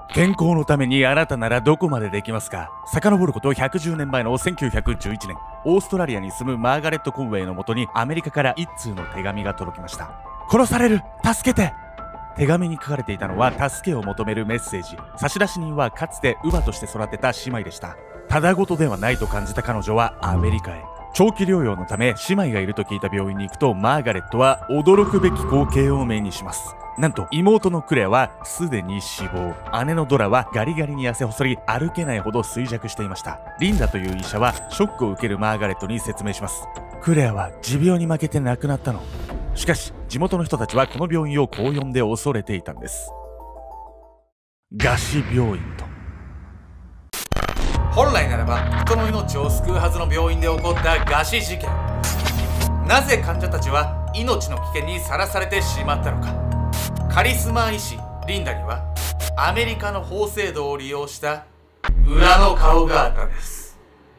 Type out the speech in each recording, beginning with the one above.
健康のためにあなたならどこまでできますか。遡ること110年前の1911年、オーストラリアに住むマーガレット・コンウェイのもとにアメリカから一通の手紙が届きました。殺される、助けて。手紙に書かれていたのは助けを求めるメッセージ。差出人はかつて乳母として育てた姉妹でした。ただごとではないと感じた彼女はアメリカへ。長期療養のため姉妹がいると聞いた病院に行くと、マーガレットは驚くべき光景を目にします。なんと妹のクレアはすでに死亡、姉のドラはガリガリに痩せ細り歩けないほど衰弱していました。リンダという医者はショックを受けるマーガレットに説明します。クレアは持病に負けて亡くなったの。しかし地元の人たちはこの病院をこう呼んで恐れていたんです。餓死病院と。 本来ならば人の命を救うはずの病院で起こった餓死事件。なぜ患者たちは命の危険にさらされてしまったのか。カリスマ医師リンダにはアメリカの法制度を利用した裏の顔があったんです。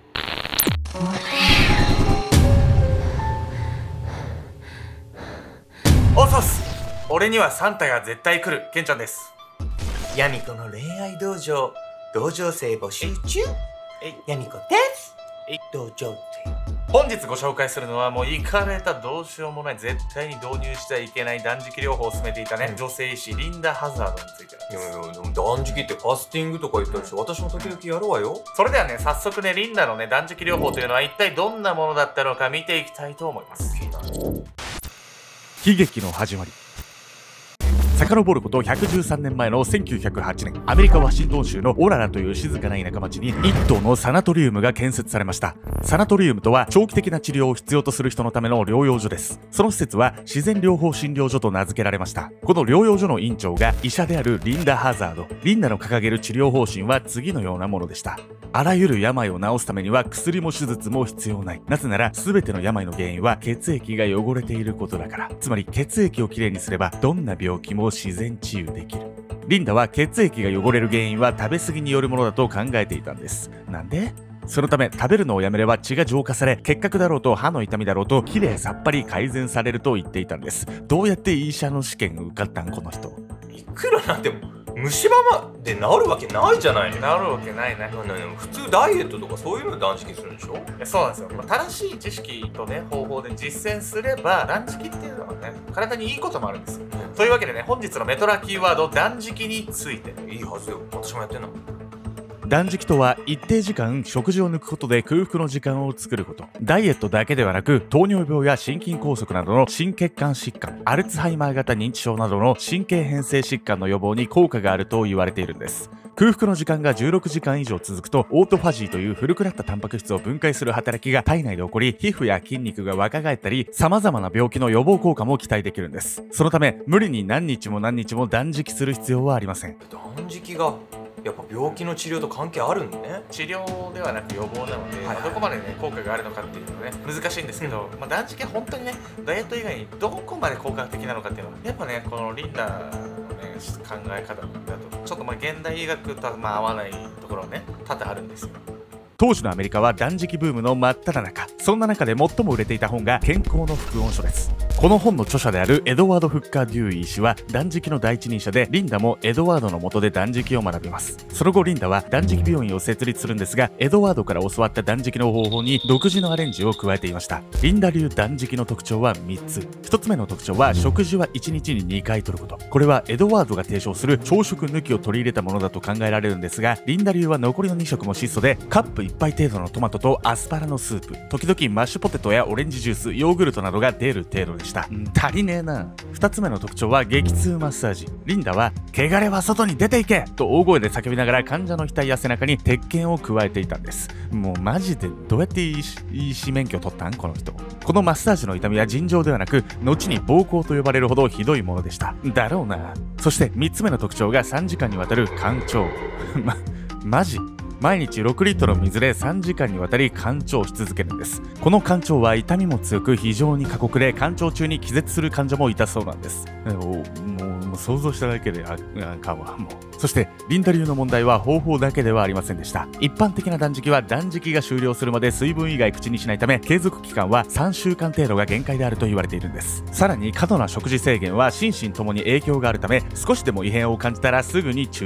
おそす、俺にはサンタが絶対来る。ケンちゃんです。 ヤミコの恋愛道場、道場生募集中。ヤミコです。道場って。 本日ご紹介するのはもうイカれたどうしようもない、絶対に導入してはいけない断食療法を進めていたね、女性医師リンダ・ハザードについてなんです。 いやいや、でも断食ってファスティングとか言ったでしょ。私も時々やるわよ。 それではね、早速ね、リンダのね、断食療法というのは一体どんなものだったのか見ていきたいと思います。 悲劇の始まり。遡ること113年前の1908年、アメリカ・ワシントン州のオララという静かな田舎町に一棟のサナトリウムが建設されました。サナトリウムとは長期的な治療を必要とする人のための療養所です。その施設は自然療法診療所と名付けられました。この療養所の院長が医者であるリンダ・ハザード。リンダの掲げる治療方針は次のようなものでした。あらゆる病を治すためには薬も手術も必要ない。なぜなら全ての病の原因は血液が汚れていることだから。つまり血液をきれいにすればどんな病気も自然治癒できる。リンダは血液が汚れる原因は食べ過ぎによるものだと考えていたんです。なんで？そのため食べるのをやめれば血が浄化され、結核だろうと歯の痛みだろうときれいさっぱり改善されると言っていたんです。どうやって医者の試験受かったんこの人。 いくらなんて虫歯まで治るわけないじゃないの。 治るわけないね。 普通ダイエットとかそういうの断食するんでしょ。 そうなんですよ。正しい知識とね、方法で実践すれば断食っていうのはね、体にいいこともあるんですよ。というわけでね、本日のメトラキーワード、断食について。 いいはずよ。私もやってんの。 断食とは一定時間食事を抜くことで空腹の時間を作ること。ダイエットだけではなく、糖尿病や心筋梗塞などの心血管疾患、アルツハイマー型認知症などの神経変性疾患の予防に効果があると言われているんです。空腹の時間が16時間以上続くと、オートファジーという古くなったタンパク質を分解する働きが体内で起こり、皮膚や筋肉が若返ったり、様々な病気の予防効果も期待できるんです。そのため、無理に何日も何日も断食する必要はありません。 断食がやっぱ病気の治療と関係あるんだね。 治療ではなく予防なので、どこまでね効果があるのかっていうのはね難しいんですけど、断食は本当にねダイエット以外にどこまで効果的なのかっていうのはやっぱねこのリンダのね考え方だとちょっと現代医学とは合わないところね多々あるんですよ。 当時のアメリカは断食ブームの真っ只中。そんな中で最も売れていた本が健康の副音書です。この本の著者であるエドワード・フッカー・デューイー氏は断食の第一人者で、リンダもエドワードの下で断食を学びます。その後リンダは断食病院を設立するんですが、エドワードから教わった断食の方法に独自のアレンジを加えていました。リンダ流断食の特徴は3つ。1つ目の特徴は食事は1日に2回取ること。これはエドワードが提唱する朝食抜きを取り入れたものだと考えられるんですが、リンダ流は残りの2食も質素で、カップ1杯程度のトマトとアスパラのスープ、時々マッシュポテトやオレンジジュース、ヨーグルトなどが出る程度でした。足りねえな。2つ目の特徴は激痛マッサージ。リンダは汚れは外に出ていけと大声で叫びながら患者の額や背中に鉄拳を加えていたんです。もうマジでどうやって医師免許取ったんこの人。このマッサージの痛みは尋常ではなく、後に暴行と呼ばれるほどひどいものでした。だろうな。そして3つ目の特徴が3時間にわたる干潮。マジ毎日6リットルの水で3時間にわたり干潮し続けるんです。この干潮は痛みも強く非常に過酷で、干潮中に気絶する患者もいたそうなんです。もう想像しただけであかんわ。もうそしてリンダ流の問題は方法だけではありませんでした。一般的な断食は断食が終了するまで水分以外口にしないため、継続期間は3週間程度が限界であると言われているんです。さらに過度な食事制限は心身ともに影響があるため、少しでも異変を感じたらすぐに中止。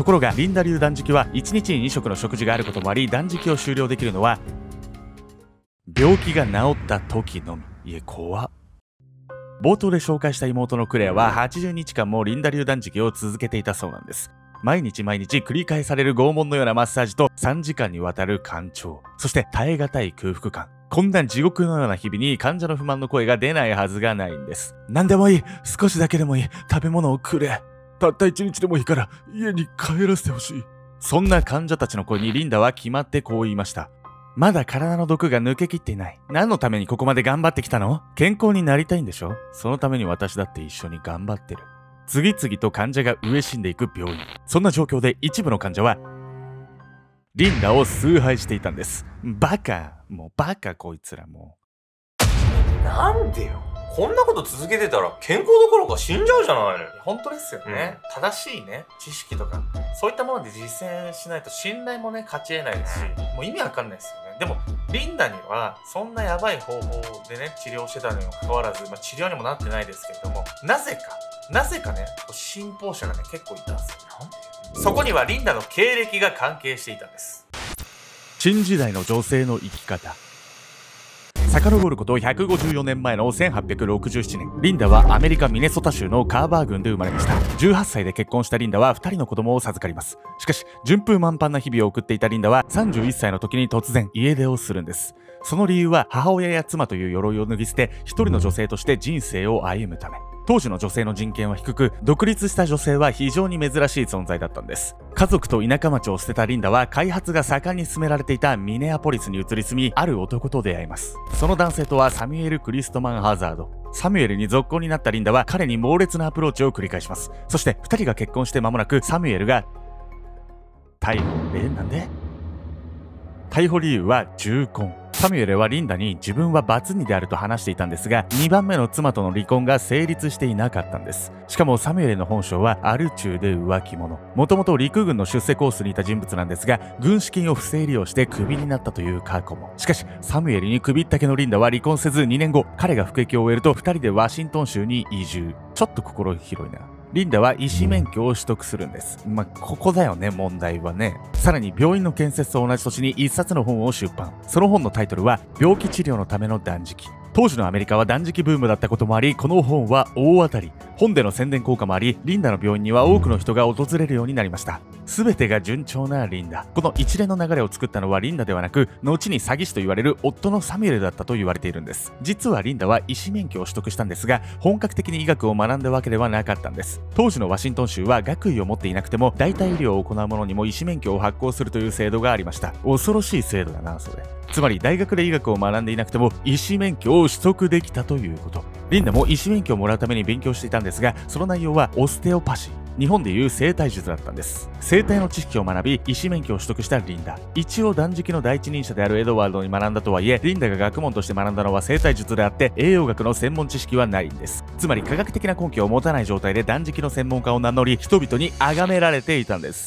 ところがリンダ流断食は1日に2食の食事があることもあり、断食を終了できるのは病気が治った時のみ。怖っ。冒頭で紹介した妹のクレアは80日間もリンダ流断食を続けていたそうなんです。毎日繰り返される拷問のようなマッサージと3時間にわたる干潮、そして耐え難い空腹感。こんな地獄のような日々に患者の不満の声が出ないはずがないんです。何でもいい、少しだけでもいい、食べ物をくれ。たった1日でもいいから家に帰らせてほしい。そんな患者たちの声にリンダは決まってこう言いました。まだ体の毒が抜けきっていない。何のためにここまで頑張ってきたの？健康になりたいんでしょ？そのために私だって一緒に頑張ってる。次々と患者が飢え死んでいく病院。そんな状況で一部の患者はリンダを崇拝していたんです。バカ。もうバカこいつらもう。なんでよ。こんなこと続けてたら健康どころか死んじゃうじゃないの。 本当ですよね。正しいね、知識とか、そういったもので実践しないと信頼もね、勝ち得ないですし、もう意味わかんないですよね。でも、リンダには、そんなやばい方法でね、治療してたにもかかわらず、治療にもなってないですけれども、なぜかね、信奉者がね、結構いたんですよ。そこにはリンダの経歴が関係していたんです。 陳時代の女性の生き方。遡ること154年前の1867年、リンダはアメリカ・ミネソタ州のカーバー郡で生まれました。18歳で結婚したリンダは2人の子供を授かります。しかし、順風満帆な日々を送っていたリンダは31歳の時に突然家出をするんです。その理由は母親や妻という鎧を脱ぎ捨て、一人の女性として人生を歩むため。当時の女性の人権は低く、独立した女性は非常に珍しい存在だったんです。家族と田舎町を捨てたリンダは開発が盛んに進められていたミネアポリスに移り住み、ある男と出会います。その男性とはサミュエル・クリストマン・ハザード。サミュエルに続行になったリンダは彼に猛烈なアプローチを繰り返します。そして2人が結婚して間もなくサミュエルが逮捕。なんで？逮捕理由は重婚。サミュエルはリンダに自分はバツ2であると話していたんですが、2番目の妻との離婚が成立していなかったんです。しかもサミュエルの本性はアル中で浮気者。もともと陸軍の出世コースにいた人物なんですが、軍資金を不正利用してクビになったという過去も。しかし、サミュエルに首ったけのリンダは離婚せず2年後、彼が服役を終えると2人でワシントン州に移住。ちょっと心広いな。リンダは医師免許を取得するんです。ここだよね、問題はね。さらに病院の建設と同じ年に一冊の本を出版。その本のタイトルは、病気治療のための断食。当時のアメリカは断食ブームだったこともあり、この本は大当たり。本での宣伝効果もあり、リンダの病院には多くの人が訪れるようになりました。すべてが順調なリンダ。この一連の流れを作ったのはリンダではなく、後に詐欺師と言われる夫のサミュエルだったと言われているんです。実はリンダは医師免許を取得したんですが、本格的に医学を学んだわけではなかったんです。当時のワシントン州は学位を持っていなくても、代替医療を行う者にも医師免許を発行するという制度がありました。恐ろしい制度だな、それ。つまり大学で医学を学んでいなくても医師免許を取得できたということ。リンダも医師免許をもらうために勉強していたんですが、その内容はオステオパシー。日本でいう生体術だったんです。生体の知識を学び、医師免許を取得したリンダ。一応断食の第一人者であるエドワードに学んだとはいえ、リンダが学問として学んだのは生体術であって、栄養学の専門知識はないんです。つまり科学的な根拠を持たない状態で断食の専門家を名乗り、人々に崇められていたんです。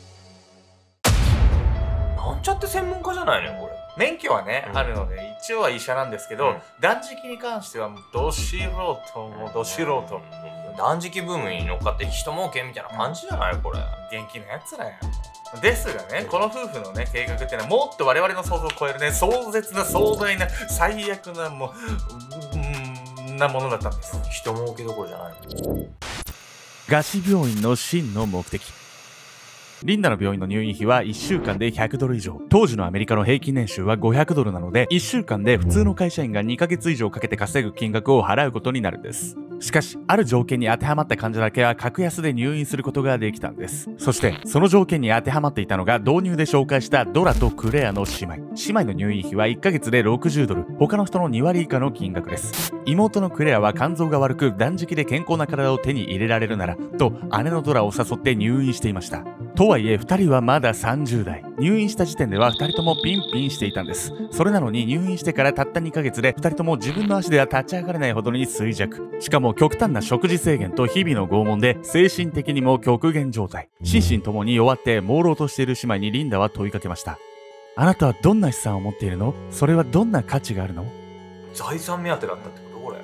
なんちゃって専門家じゃないのよ、これ。 免許はね、あるので一応は医者なんですけど、断食に関してはもうど素人。 断食ブームに乗っかって人儲けみたいな感じじゃないこれ。 元気なやつらや。ですがね、この夫婦のね計画っていうのはもっと我々の想像を超えるね、壮絶な壮大な最悪なものだったんです。 人儲けどころじゃないの。 餓死病院の真の目的。リンダの病院の入院費は1週間で$100以上。当時のアメリカの平均年収は$500なので、1週間で普通の会社員が2ヶ月以上かけて稼ぐ金額を払うことになるんです。しかし、ある条件に当てはまった患者だけは格安で入院することができたんです。そして、その条件に当てはまっていたのが導入で紹介したドラとクレアの姉妹。姉妹の入院費は1ヶ月で$60。他の人の2割以下の金額です。妹のクレアは肝臓が悪く断食で健康な体を手に入れられるなら、と姉のドラを誘って入院していました。とはいえ2人はまだ30代。入院した時点では2人ともピンピンしていたんです。それなのに入院してからたった2ヶ月で2人とも自分の足では立ち上がれないほどに衰弱。しかも極端な食事制限と日々の拷問で精神的にも極限状態。心身ともに弱って朦朧としている姉妹にリンダは問いかけました。あなたはどんな資産を持っているの？それはどんな価値があるの？ 財産目当てだったってことこれ。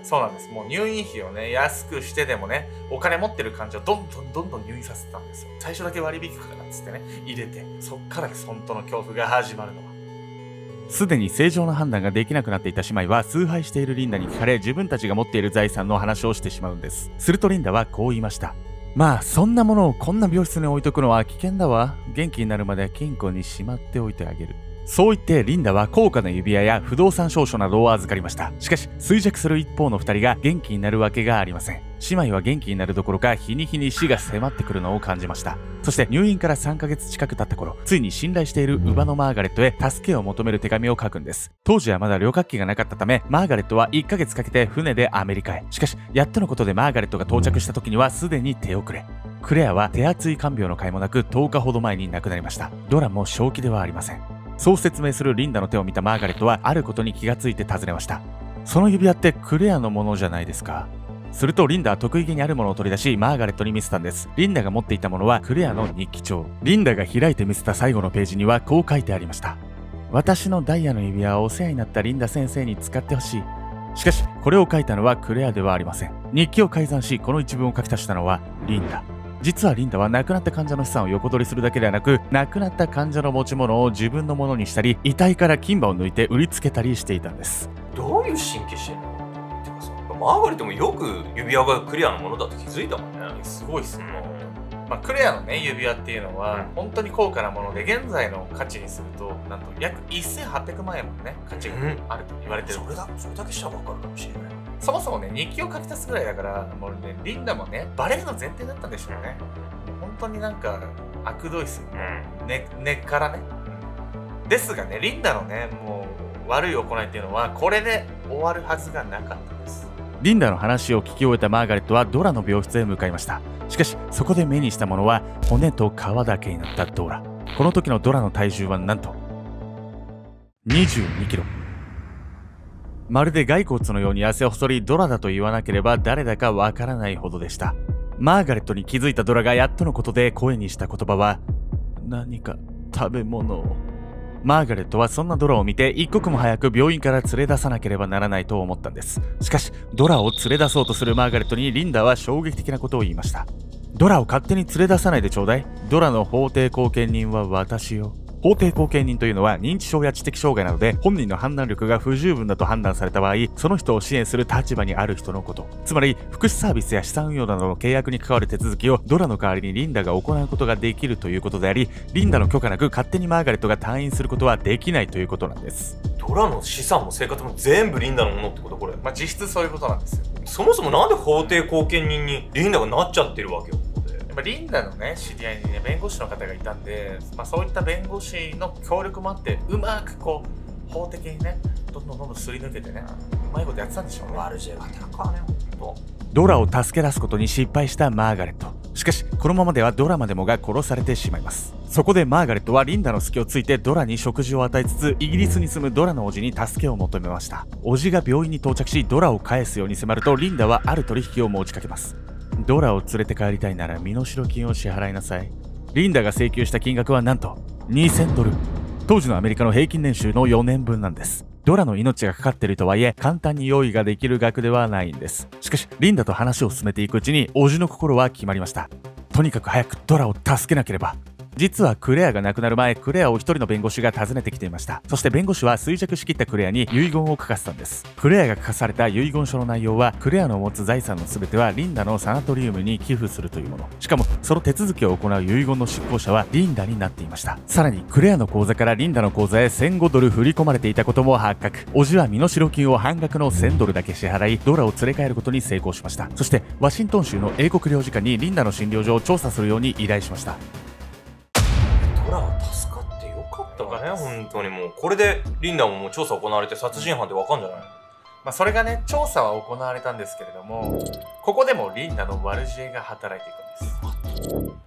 そうなんです。もう入院費をね、安くしてでもね、お金持ってる患者をどんどん入院させてたんですよ。最初だけ割引くからっつってね、入れて、そっからです、本当の恐怖が始まるのは。 すでに正常な判断ができなくなっていた姉妹は崇拝しているリンダに聞かれ、自分たちが持っている財産の話をしてしまうんです。するとリンダはこう言いました。まあそんなものをこんな病室に置いとくのは危険だわ。元気になるまで金庫にしまっておいてあげる。そう言ってリンダは高価な指輪や不動産証書などを預かりました。しかし衰弱する一方の2人が元気になるわけがありません。姉妹は元気になるどころか日に日に死が迫ってくるのを感じました。そして入院から3ヶ月近く経った頃、ついに信頼している乳母のマーガレットへ助けを求める手紙を書くんです。当時はまだ旅客機がなかったため、マーガレットは1ヶ月かけて船でアメリカへ。しかしやっとのことでマーガレットが到着した時にはすでに手遅れ。クレアは手厚い看病の甲斐もなく10日ほど前に亡くなりました。ドラも正気ではありません。そう説明するリンダの手を見たマーガレットはあることに気がついて尋ねました。その指輪ってクレアのものじゃないですか。するとリンダは得意げにあるものを取り出しマーガレットに見せたんです。リンダが持っていたものはクレアの日記帳。リンダが開いて見せた最後のページにはこう書いてありました。私のダイヤの指輪をお世話になったリンダ先生に使ってほしい。しかしこれを書いたのはクレアではありません。日記を改ざんしこの一文を書き足したのはリンダ。実はリンダは亡くなった患者の資産を横取りするだけではなく、亡くなった患者の持ち物を自分のものにしたり、遺体から金歯を抜いて売りつけたりしていたんです。 どういう神経してんのってかさ、マーガレットもよく指輪がクレアのものだと気づいたもんね。 すごいっすね。クレアのね、指輪っていうのは、本当に高価なもので、現在の価値にすると、なんと約1800万円もね、価値があると言われてる。 それだけしたら分かるかもしれない。 そもそもね、日記を書き足すぐらいだから、もうね、リンダもね、バレるの前提だったんでしょうね。本当になんか、悪どいっすよね。根っからね。ですがね、リンダのね、もう、悪い行いっていうのは、これで終わるはずがなかったんです。 リンダの話を聞き終えたマーガレットはドラの病室へ向かいました。しかし、そこで目にしたものは、骨と皮だけになったドラ。この時のドラの体重はなんと、22キロ。まるで骸骨のように痩せ細り、ドラだと言わなければ誰だかわからないほどでした。マーガレットに気づいたドラがやっとのことで声にした言葉は、何か食べ物を。マーガレットはそんなドラを見て一刻も早く病院から連れ出さなければならないと思ったんです。しかし、ドラを連れ出そうとするマーガレットにリンダは衝撃的なことを言いました。ドラを勝手に連れ出さないでちょうだい。ドラの法定後見人は私よ。法定後見人というのは認知症や知的障害などで本人の判断力が不十分だと判断された場合、その人を支援する立場にある人のこと。つまり福祉サービスや資産運用などの契約に関わる手続きをドラの代わりにリンダが行うことができるということであり、リンダの許可なく勝手にマーガレットが退院することはできないということなんです。 ドラの資産も生活も全部リンダのものってことこれ。 実質そういうことなんですよ。 そもそもなんで法定後見人にリンダがなっちゃってるわけよ。 リンダのね、知り合いにね、弁護士の方がいたんで、そういった弁護士の協力もあって、うまくこう、法的にね、どんどんすり抜けてね、うまいことやってたんでしょうね。 悪知恵が働くからね、ほんと。 ドラを助け出すことに失敗したマーガレット。しかし、このままではドラまでもが殺されてしまいます。そこでマーガレットはリンダの隙をついてドラに食事を与えつつ、イギリスに住むドラの叔父に助けを求めました。叔父が病院に到着し、ドラを返すように迫ると、リンダはある取引を持ちかけます。ドラを連れて帰りたいなら身代金を支払いなさい。リンダが請求した金額はなんと2000ドル。当時のアメリカの平均年収の4年分なんです。ドラの命がかかっているとはいえ簡単に用意ができる額ではないんです。しかしリンダと話を進めていくうちに叔父の心は決まりました。とにかく早くドラを助けなければ。実はクレアが亡くなる前、クレアを一人の弁護士が訪ねてきていました。そして弁護士は衰弱しきったクレアに遺言を書かせたんです。クレアが書かされた遺言書の内容は、クレアの持つ財産の全てはリンダのサナトリウムに寄付するというもの。しかもその手続きを行う遺言の執行者はリンダになっていました。さらにクレアの口座からリンダの口座へ1005ドル振り込まれていたことも発覚。叔父は身代金を半額の1000ドルだけ支払い、ドラを連れ帰ることに成功しました。そしてワシントン州の英国領事館にリンダの診療所を調査するように依頼しました。 ドラは助かってよかったかね、本当に。もうこれでリンダももう調査行われて殺人犯ってわかんじゃないの。 それがね、調査は行われたんですけれども、ここでもリンダの悪知恵が働いていくんです。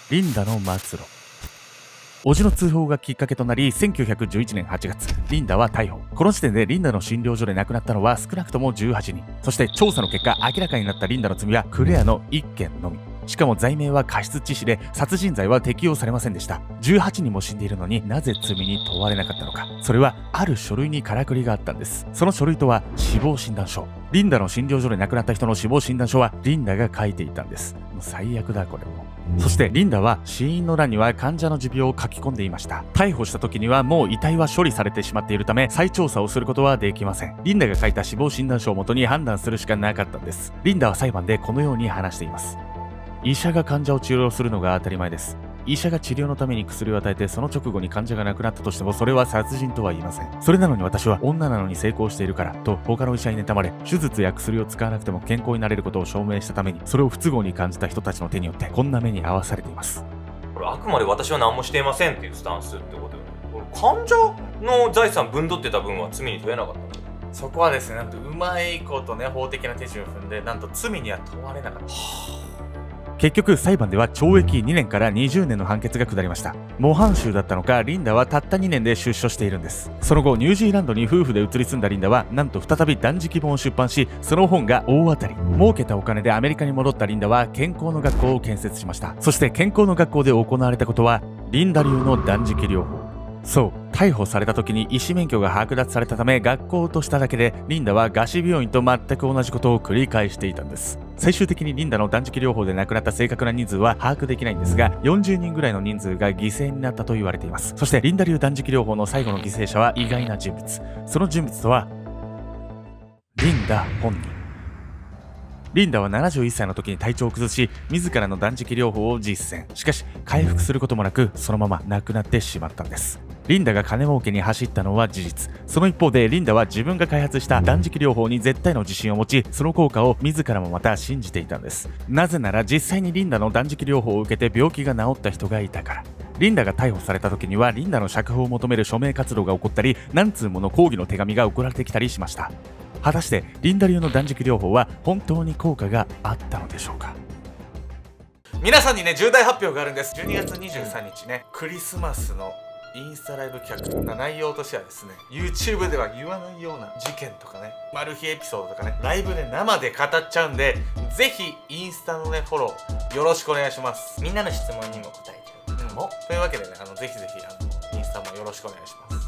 リンダの末路。叔父の通報がきっかけとなり、1911年8月、リンダは逮捕。この時点でリンダの診療所で亡くなったのは少なくとも18人。そして調査の結果、明らかになったリンダの罪はクレアの1件のみ。 しかも罪名は過失致死で殺人罪は適用されませんでした。18人も死んでいるのになぜ罪に問われなかったのか。それはある書類にからくりがあったんです。その書類とは死亡診断書。リンダの診療所で亡くなった人の死亡診断書はリンダが書いていたんです。もう最悪だこれも。そしてリンダは死因の欄には患者の持病を書き込んでいました。逮捕した時にはもう遺体は処理されてしまっているため再調査をすることはできません。リンダが書いた死亡診断書をもとに判断するしかなかったんです。リンダは裁判でこのように話しています。医者が患者を治療するのが当たり前です。医者が治療のために薬を与えてその直後に患者が亡くなったとしてもそれは殺人とは言いません。それなのに私は女なのに成功しているからと他の医者に妬まれ、手術や薬を使わなくても健康になれることを証明したためにそれを不都合に感じた人たちの手によってこんな目に遭わされています。 これあくまで私は何もしていませんっていうスタンスってことよね。これ患者の財産分取ってた分は罪に問えなかったの？ そこはですね、なんとうまいことね、法的な手順を踏んで、なんと罪には問われなかった。 結局裁判では懲役2年から20年の判決が下りました。模範囚だったのかリンダはたった2年で出所しているんです。その後ニュージーランドに夫婦で移り住んだリンダはなんと再び断食本を出版し、その本が大当たり。儲けたお金でアメリカに戻ったリンダは健康の学校を建設しました。そして健康の学校で行われたことはリンダ流の断食療法。そう、逮捕された時に医師免許が剥奪されたため学校としただけでリンダは餓死病院と全く同じことを繰り返していたんです。最終的にリンダの断食療法で亡くなった正確な人数は把握できないんですが、40人ぐらいの人数が犠牲になったと言われています。そしてリンダ流断食療法の最後の犠牲者は意外な人物。その人物とはリンダ本人。リンダは71歳の時に体調を崩し、自らの断食療法を実践。しかし回復することもなくそのまま亡くなってしまったんです。リンダが金儲けに走ったのは事実。その一方でリンダは自分が開発した断食療法に絶対の自信を持ち、その効果を自らもまた信じていたんです。なぜなら実際にリンダの断食療法を受けて病気が治った人がいたから。リンダが逮捕された時にはリンダの釈放を求める署名活動が起こったり、何通もの抗議の手紙が送られてきたりしました。果たしてリンダ流の断食療法は本当に効果があったのでしょうか。 皆さんにね、重大発表があるんです。12月23日ね、クリスマスのインスタライブ企画な内容としてはですね、 YouTube では言わないような事件とかね、マル秘エピソードとかね、ライブで生で語っちゃうんで、ぜひインスタのねフォローよろしくお願いします。 みんなの質問にも答えちゃうかも。 というわけでね、ぜひぜひインスタもよろしくお願いします。